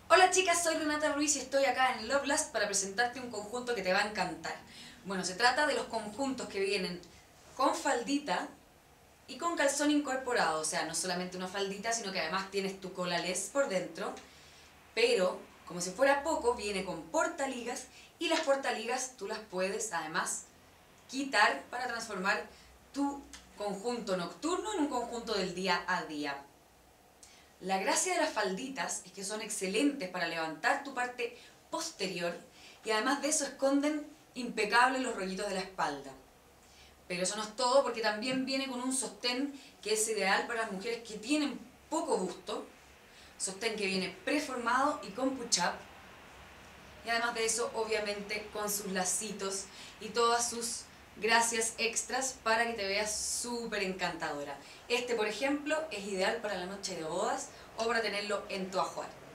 Hola chicas, soy Renata Ruiz y estoy acá en Lovelast para presentarte un conjunto que te va a encantar. Bueno, se trata de los conjuntos que vienen con faldita y con calzón incorporado, o sea, no solamente una faldita, sino que además tienes tu colalés por dentro, pero como si fuera poco, viene con portaligas y las portaligas tú las puedes además quitar para transformar tu conjunto nocturno en un conjunto del día a día. La gracia de las falditas es que son excelentes para levantar tu parte posterior y además de eso esconden impecables los rollitos de la espalda. Pero eso no es todo, porque también viene con un sostén que es ideal para las mujeres que tienen poco busto, sostén que viene preformado y con push-up, y además de eso obviamente con sus lacitos y todas sus gracias extras para que te veas súper encantadora. Este, por ejemplo, es ideal para la noche de bodas o para tenerlo en tu ajuar.